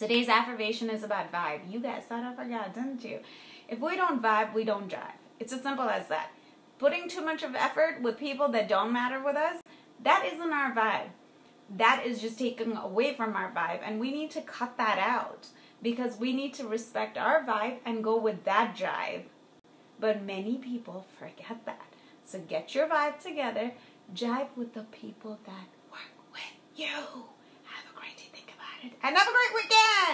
Today's affirmation is about vibe. You guys thought I forgot, didn't you? If we don't vibe, we don't jive. It's as simple as that. Putting too much of effort with people that don't matter with us, that isn't our vibe. That is just taking away from our vibe, and we need to cut that out because we need to respect our vibe and go with that jive. But many people forget that. So get your vibe together, jive with the people that work with you. Have a great day, think about it, and have a great weekend!